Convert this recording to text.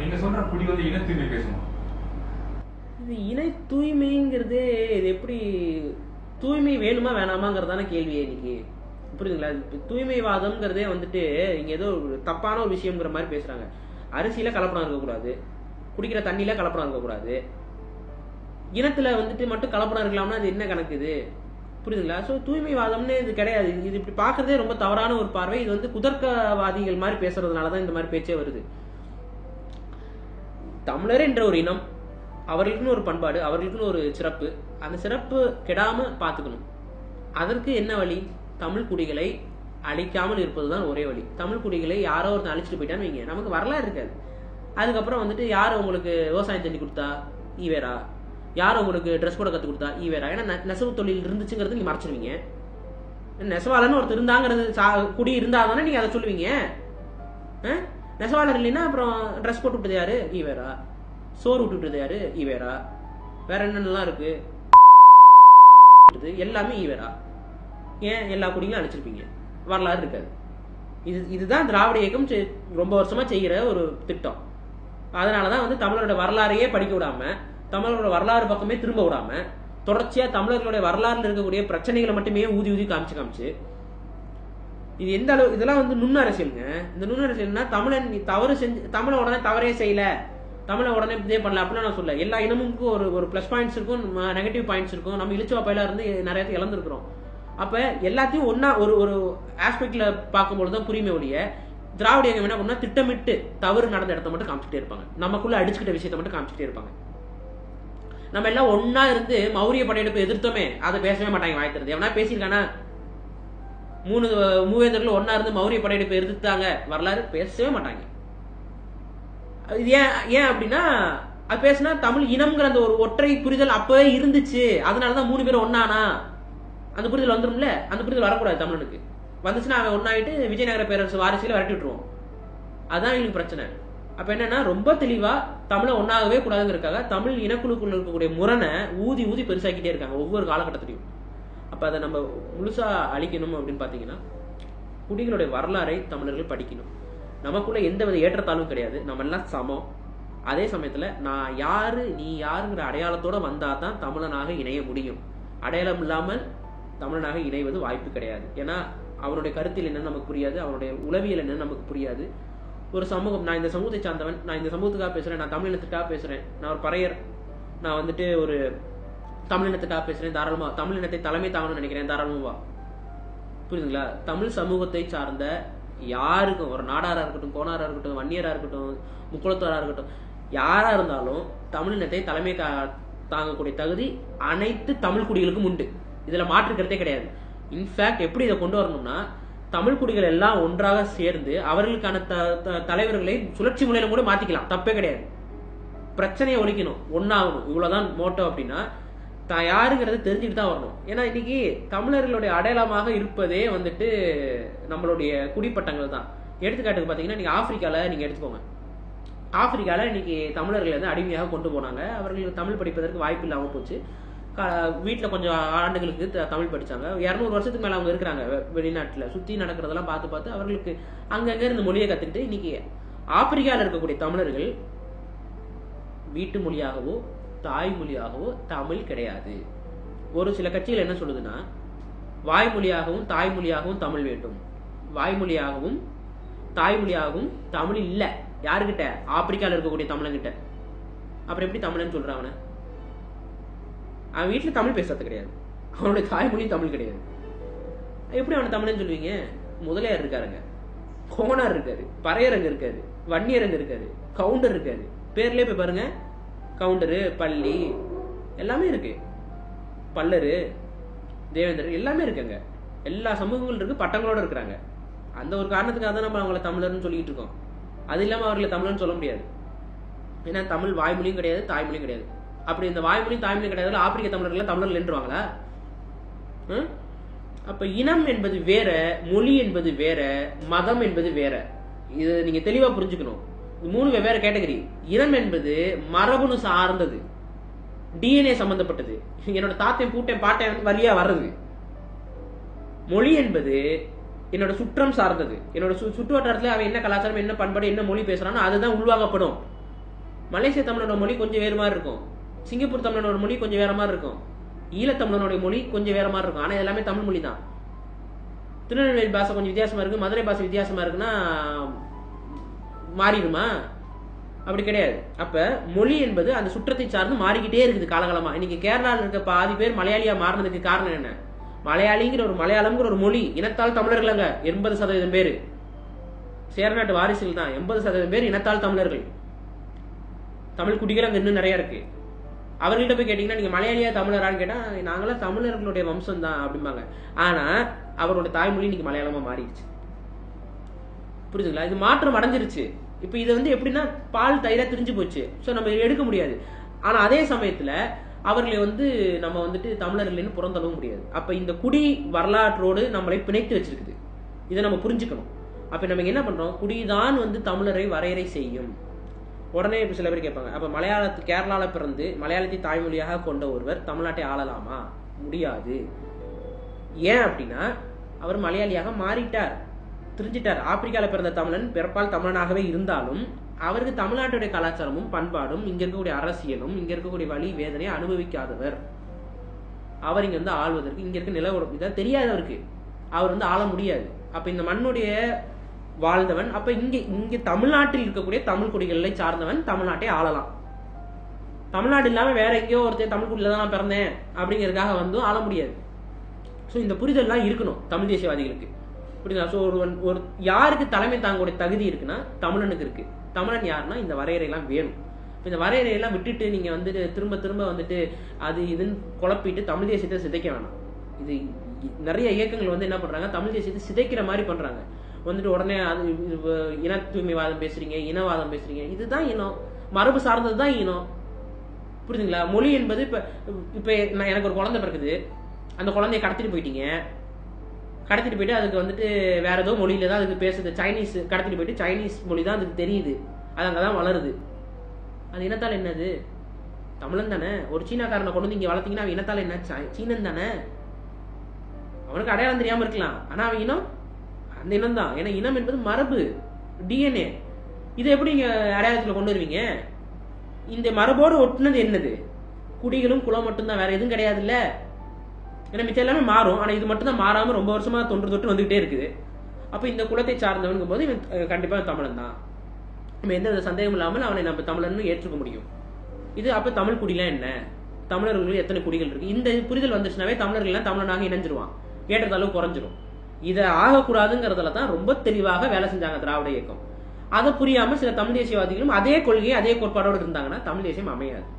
நீங்க சொல்ற குடி வந்து இன தூய்மை பேசணும். இது இன தூய்மைங்கிறது இது எப்படி தூய்மை வேணுமா வேணாமாங்கிறதான கேள்வியே இன்னைக்கு. புரியுதுங்களா? தூய்மைவாதம்ங்கிறதே வந்துட்டு இங்க ஏதோ தப்பான ஒரு விஷயம்ங்கிற மாதிரி பேசுறாங்க. அரிசியில கலப்படம் இருக்கக்கூடாது, குடிக்கிற தண்ணியில கலப்படம் இருக்கக்கூடாது, இனத்துல வந்துட்டு மட்டும் கலப்படம் இருக்கலாம்னா அது என்ன கணக்கு இது? புரியுதுங்களா? ஸோ தூய்மைவாதம்னு இது கிடையாது. இது இப்படி பார்க்கறதே ரொம்ப தவறான ஒரு பார்வை. இது வந்து குதர்க்கவாதிகள் மாதிரி பேசுறதுனாலதான் இந்த மாதிரி பேச்சே வருது. தமிழர் என்ற ஒரு இனம், அவர்களுக்குன்னு ஒரு பண்பாடு, அவர்களுக்குன்னு ஒரு சிறப்பு. அந்த சிறப்பு கெடாம பார்த்துக்கணும். அதற்கு என்ன வழி? தமிழ் குடிகளை அழிக்காமல் இருப்பதுதான் ஒரே வழி. தமிழ் குடிகளை யாரோ ஒருத்தர் அழிச்சிட்டு போயிட்டான்னு வைங்க, நமக்கு வரலாறு இருக்காது. அதுக்கப்புறம் வந்துட்டு யார் உங்களுக்கு விவசாயம் செஞ்சு கொடுத்தா ஈவேரா, யார் உங்களுக்கு ட்ரெஸ் போட கற்றுக் கொடுத்தா ஈவேரா. ஏன்னா நெசவு தொழில் இருந்துச்சுங்கிறது நீங்க மறைச்சிருவீங்க. நெசவாளன்னு ஒருத்தர் இருந்தாங்கிறது குடி இருந்தாதானே நீங்க அதை சொல்லுவீங்க. நெசவாளர் இல்லைன்னா அப்புறம் ட்ரெஸ் போட்டு விட்டது யாரு? ஈவேரா. சோறு விட்டு விட்டது யாரு? ஈவேரா. வேற என்னென்னலாம் இருக்கு? எல்லாமே ஈவேரா. ஏன் எல்லா குடிகளும் அழிச்சிருப்பீங்க? வரலாறு இருக்காது. இதுதான் திராவிட இயக்கம் ரொம்ப வருஷமா செய்கிற ஒரு திட்டம். அதனாலதான் வந்து தமிழரோட வரலாறையே படிக்க விடாம, தமிழரோட வரலாறு பக்கமே திரும்ப விடாம, தொடர்ச்சியா தமிழர்களுடைய வரலாறுல இருக்கக்கூடிய பிரச்சனைகளை மட்டுமே ஊதி ஊதி காமிச்சு இது எந்த அளவு இதெல்லாம் வந்து நுண்ணரசியலுங்க. இந்த நுண்ணரசியல்னா தமிழன் நீ தவறு செஞ்சு தமிழ உடனே தவறே செய்யல, தமிழை உடனே இதே பண்ணல அப்படின்னு நான் சொல்ல. எல்லா இனமுக்கும் ஒரு பிளஸ் பாயிண்ட்ஸ் இருக்கும், நெகட்டிவ் பாயிண்ட்ஸ் இருக்கும். நம்ம இழிச்சுவா பயில இருந்து நிறைய இழந்திருக்கிறோம். அப்ப எல்லாத்தையும் ஒன்னா ஒரு ஒரு ஆஸ்பெக்ட்ல பார்க்கும்போது தான் புரியுமே ஒழிய, திராவிட இயக்கம் என்ன பண்ணா திட்டமிட்டு தவறு நடந்த இடத்த மட்டும் காமிச்சிட்டே இருப்பாங்க, நமக்குள்ள அடிச்சுக்கிட்ட விஷயத்த மட்டும் காமிச்சிட்டே இருப்பாங்க. நம்ம எல்லாம் ஒன்னா இருந்து மௌரிய படையெடுப்பு எதிர்த்தோமே அதை பேசவே மாட்டாங்க. வாய்த்திருது எவனா பேசியிருக்கானா? மூவேந்தர்கள் ஒன்னா இருந்து மௌரிய படையெடுப்பு எதிர்த்தாங்க வரலாறு பேசவே மாட்டாங்க. இது ஏன் அப்படின்னா, அது பேசினா தமிழ் இனம்ங்கிற அந்த ஒரு ஒற்றை புரிதல் அப்பவே இருந்துச்சு, அதனாலதான் 3 பேரும் ஒன்னானா அந்த புரிதல் வந்துரும்ல. அந்த புரிதல் வரக்கூடாது தமிழனுக்கு. வந்துச்சுன்னா அவன் ஒன்னாயிட்டு விஜயநகர பேரரசு வாரிசுல விரட்டி விட்டுருவோம். அதான் எங்களுக்கு பிரச்சனை. அப்ப என்னன்னா, ரொம்ப தெளிவா தமிழை ஒன்னாகவே கூடாதுங்கிறதுக்காக தமிழ் இனக்குழுக்குள்ள இருக்கக்கூடிய முரணை ஊதி ஊதி பெருசாக்கிட்டே இருக்காங்க ஒவ்வொரு காலகட்டத்திலையும். அப்ப அதை நம்ம முழுசா அழிக்கணும் அப்படின்னு பாத்தீங்கன்னா, குடிகளுடைய வரலாறை தமிழர்கள் படிக்கணும். நமக்குள்ள எந்த வித ஏற்றத்தாழ்வும் கிடையாது, நம்ம எல்லாம் சமம். அதே சமயத்துல நான் யாரு நீ யாருங்கிற அடையாளத்தோட வந்தா தான் தமிழனாக இணைய முடியும். அடையாளம் இல்லாமல் தமிழனாக இணைவது வாய்ப்பு கிடையாது. ஏன்னா அவனுடைய கருத்தில் என்னன்னு நமக்கு புரியாது, அவனுடைய உளவியல் என்னன்னு நமக்கு புரியாது. ஒரு சமூகம், நான் இந்த சமூகத்தை சார்ந்தவன், நான் இந்த சமூகத்துக்காக பேசுறேன், நான் தமிழ் இனத்துக்காக பேசுறேன், நான் ஒரு பறையர், நான் வந்துட்டு ஒரு தமிழ் இனத்துக்காக பேசுறேன், தாராளமா தமிழ் இனத்தை தலைமை தாங்கணும்னு நினைக்கிறேன், தாராளமா. புரியுதுங்களா? தமிழ் சமூகத்தை சார்ந்த யாருக்கும், ஒரு நாடாரா இருக்கட்டும், கோணாரா இருக்கட்டும், வன்னியரா இருக்கட்டும், முக்குளத்தோரா இருக்கட்டும், யாரா இருந்தாலும் தமிழ் இனத்தை தலைமை தாங்கக்கூடிய தகுதி அனைத்து தமிழ் குடிகளுக்கும் உண்டு. இதுல மாற்றுக்கிறதே கிடையாது. இன்ஃபேக்ட் எப்படி இதை கொண்டு வரணும்னா, தமிழ் குடிகள் எல்லாம் ஒன்றாக சேர்ந்து அவர்களுக்கான தலைவர்களை சுழற்சி முறையில கூட மாத்திக்கலாம், தப்பே கிடையாது. பிரச்சனையை ஒழிக்கணும், ஒன்னாகணும், இவ்வளவுதான் மோட்டோ. அப்படின்னா யாருங்கிறத தெரிஞ்சுட்டு தான் வரணும். ஏன்னா இன்னைக்கு தமிழர்களுடைய அடையாளமாக இருப்பதே வந்துட்டு நம்மளுடைய குடிப்பட்டங்கள் தான். எடுத்துக்காட்டுக்கு பாத்தீங்கன்னா, நீங்க ஆப்பிரிக்கால நீங்க எடுத்துக்கோங்க. ஆப்பிரிக்கால இன்னைக்கு தமிழர்கள் வந்து அடிமையாக கொண்டு போனாங்க. அவர்களுக்கு தமிழ் படிப்பதற்கு வாய்ப்பு இல்லாம போச்சு. வீட்டில் கொஞ்சம் ஆண்டுகளுக்கு தமிழ் படிச்சாங்க. 200 வருஷத்துக்கு மேல அவங்க இருக்கிறாங்க வெளிநாட்டுல. சுத்தி நடக்கிறதெல்லாம் பார்த்து பார்த்து அவர்களுக்கு அங்கங்க இருந்து மொழியை கத்துக்கிட்டு இன்னைக்கு ஆப்பிரிக்கால இருக்கக்கூடிய தமிழர்கள் வீட்டு மொழியாகவோ தாய்மொழியாகவோ தமிழ் கிடையாது. ஒரு சில கட்சிகள் என்ன சொல்லுதுன்னா, வாய்மொழியாகவும் தாய்மொழியாகவும் தமிழ் வேண்டும், வாய்மொழியாகவும் தாய்மொழியாகவும் தமிழ் இல்ல. யாருக்கிட்ட? ஆப்பிரிக்கால இருக்கக்கூடிய தமிழங்கிட்ட. அப்புறம் எப்படி தமிழன்னு சொல்றான் அவனை? அவன் வீட்டுல தமிழ் பேசுறது கிடையாது, அவனுடைய தாய்மொழியும் தமிழ் கிடையாது. எப்படி அவனை தமிழ்னு சொல்லுவீங்க? முதலியார் இருக்காருங்க, கோனார் இருக்காரு, பறையரங்க இருக்காரு, வன்னியரங்க இருக்காரு, கவுண்டர் இருக்காரு. பேர்லயே போய் பாருங்க, கவுண்டரு, பள்ளி எல்லாமே இருக்கு, பல்லரு, தேவேந்தர் எல்லாமே இருக்காங்க. எல்லா சமூகங்களும் இருக்கு, பட்டங்களோட இருக்கிறாங்க. அந்த ஒரு காரணத்துக்காக தான் நம்ம அவங்களை தமிழர்னு சொல்லிட்டு இருக்கோம். அது இல்லாம அவர்களை தமிழர்னு சொல்ல முடியாது. ஏன்னா தமிழ் வாய்மொழியும் கிடையாது, தாய்மொழியும் கிடையாது. அப்படி இந்த வாய்மொழியும் தாய்மொழியும் கிடையாது, ஆப்பிரிக்க தமிழர்கள் தமிழர்கள் என்றுவாங்களா? அப்ப இனம் என்பது வேற, மொழி என்பது வேற, மதம் என்பது வேற. இது நீங்க தெளிவா புரிஞ்சுக்கணும். 3 வெவ்வேறு கேட்டகரி. இனம் என்பது மரபணு சார்ந்தது, டிஎன்ஏ சம்பந்தப்பட்டது, என்னோட தாத்தையும் பூட்டையும் பாட்டையும் வழியா வர்றது. மொழி என்பது என்னோட சுற்றம் சார்ந்தது, என்னோட சுற்று வட்டாரத்துல அவன் என்ன கலாச்சாரம், என்ன பண்பாடு, என்ன மொழி பேசுறானோ அதுதான் உள்வாங்கப்படும். மலேசிய தமிழனோட மொழி கொஞ்சம் வேறு மாதிரி இருக்கும், சிங்கப்பூர் தமிழனோட மொழி கொஞ்சம் வேற மாதிரி இருக்கும், ஈழத்தமிழனுடைய மொழி கொஞ்சம் வேற மாதிரி இருக்கும். ஆனா எல்லாமே தமிழ் மொழி தான். திருநெல்வேலி பாஷை கொஞ்சம் வித்தியாசமா இருக்கு, மதுரை பாஷை வித்தியாசமா இருக்குன்னா மாறிடுமா? அப்படி கிடையாது. அப்ப மொழி என்பது அந்த சுற்றத்தை சார்ந்து மாறிக்கிட்டே இருக்குது காலகாலமா. இன்னைக்கு கேரளாவில் இருக்க பாதி பேர் மலையாளியா மாறினதுக்கு காரணம் என்ன? மலையாளிங்கிற ஒரு மலையாளம்ங்கிற ஒரு மொழி இனத்தால் தமிழர்களாங்க 80% பேரு. சேரநாட்டு வாரிசுகள் தான் 80% பேர் இனத்தால் தமிழர்கள். தமிழ் குடிகள் அங்க இன்னும் நிறைய இருக்கு. அவர்கள்ட்ட போய் கேட்டீங்கன்னா நீங்க மலையாளியா தமிழரான்னு கேட்டா நாங்களாம் தமிழர்களுடைய வம்சம் தான் அப்படிம்பாங்க. ஆனா அவரோட தாய்மொழி இன்னைக்கு மலையாளமா மாறிடுச்சு. புரியுதுங்களா? இது மாற்றம் அடைஞ்சிருச்சு. இப்ப இது எப்படின்னா பால் தயிரா திரிஞ்சு போச்சு. சோ நம்ம எடுக்க முடியாது. ஆனா அதே சமயத்துல அவர்களை நம்ம தமிழர்கள்னு புறந்தள்ளவும் முடியாது. அப்ப இந்த குடி வரலாற்றோடு நம்மளை பிணைத்து வச்சிருக்குது. இதை நம்ம புரிஞ்சுக்கணும். அப்ப நம்ம என்ன பண்றோம்? குடிதான் தமிழரை வரையறை செய்யும். உடனே இப்ப சில பேர் கேட்பாங்க, அப்ப கேரளால பிறந்து மலையாளத்தை தாய்மொழியாக கொண்ட ஒருவர் தமிழ்நாட்டை ஆளலாமா? முடியாது. ஏன் அப்படின்னா அவர் மலையாளியாக மாறிட்டார், தெரிஞ்சிட்டார். ஆப்பிரிக்கால பிறந்த தமிழன் பிறப்பால் தமிழனாகவே இருந்தாலும் அவருக்கு தமிழ்நாட்டுடைய கலாச்சாரமும் பண்பாடும் இங்க இருக்கக்கூடிய அரசியலும் இங்க இருக்கக்கூடிய வழி வேதனையை அனுபவிக்காதவர். அவர் இங்க ஆள்வதற்கு இங்க இருக்க நில தெரியாதவருக்கு அவர் ஆள முடியாது. அப்ப இந்த மண்ணுடைய வாழ்ந்தவன் அப்ப இங்க தமிழ்நாட்டில் இருக்கக்கூடிய தமிழ் குடிகளை சார்ந்தவன் தமிழ்நாட்டை ஆளலாம். தமிழ்நாடு இல்லாம வேற எங்கேயோ ஒருத்தர் தமிழ் குடியில தான் நான் பிறந்தேன் அப்படிங்கறதுக்காக ஆள முடியாது. சோ இந்த புரிதல்லாம் இருக்கணும் தமிழ் தேசியவாதிகளுக்கு. புரியுதா? சோ ஒரு யாருக்கு தலைமை தாங்கக்கூடிய தகுதி இருக்குன்னா தமிழனுக்கு இருக்கு. தமிழன் யாருன்னா இந்த வரையறை எல்லாம் வேணும். இந்த வரையறையெல்லாம் விட்டுட்டு நீங்க திரும்ப திரும்ப அது இதுன்னு குழப்பிட்டு தமிழ் தேசியத்தை சிதைக்க வேணாம். இது நிறைய இயக்கங்கள் என்ன பண்றாங்க? தமிழ் தேசியத்தை சிதைக்கிற மாதிரி பண்றாங்க. உடனே அது இன தூய்மைவாதம் பேசுறீங்க, இனவாதம் பேசுறீங்க. இதுதான் இனம், மரபு சார்ந்ததுதான் இனம். புரியுதுங்களா? மொழி என்பது இப்ப எனக்கு ஒரு குழந்தை பிறகுது, அந்த குழந்தைய கடத்திட்டு போயிட்டீங்க. கடத்திட்டு போயிட்டு அதுக்கு வேற ஏதோ மொழியில தான் அதுக்கு பேசுது. சைனீஸ் கடத்திட்டு போயிட்டு சைனீஸ் மொழி தான் அதுக்கு தெரியுது. அது அங்கதான் வளருது. அது இனத்தால் என்னது? தமிழன் தானே. ஒரு சீனாக்காரனை கொண்டு இங்க வளர்த்தீங்கன்னா அவன் இனத்தால் என்ன? சீனன் தானே. அவனுக்கு அடையாளம் தெரியாம இருக்கலாம், ஆனா அவன் இனம் அந்த இனம் தான். ஏன்னா இனம் என்பது மரபு, டிஎன்ஏ. இதை எப்படி நீங்க அடையாளத்துல கொண்டு வருவீங்க? இந்த மரபோடு ஒட்டுனது என்னது? குடிகளும் குலம் மட்டும்தான், வேற எதுவும் கிடையாது இல்ல. ஏன்னா மிச்சம் எல்லாமே மாறும், ஆனா இது மட்டும் தான் மாறாம ரொம்ப வருஷமா தொட்டு வந்துகிட்டே இருக்குது. அப்ப இந்த குலத்தை சார்ந்தவனுங்கும் போது இவன் கண்டிப்பா தமிழன் தான். நம்ம எந்த சந்தேகம் இல்லாமல் அவனை நம்ம தமிழன்னு ஏற்றுக்க முடியும். இது அப்ப தமிழ் குடிலாம் என்ன, தமிழர்கள் எத்தனை குடிகள் இருக்கு, இந்த புரிதல் வந்துச்சுனாவே தமிழர்கள் தமிழனாக இணைஞ்சிருவான், ஏற்றதாலும் குறைஞ்சிரும். இதை ஆகக்கூடாதுங்கிறதுல தான் ரொம்ப தெளிவாக வேலை செஞ்சாங்க திராவிட இயக்கம். அதை புரியாம சில தமிழ் தேசியவாதிகளும் அதே கொள்கையை அதே கோட்பாடோடு இருந்தாங்கன்னா தமிழ் தேசியம் அமையாது.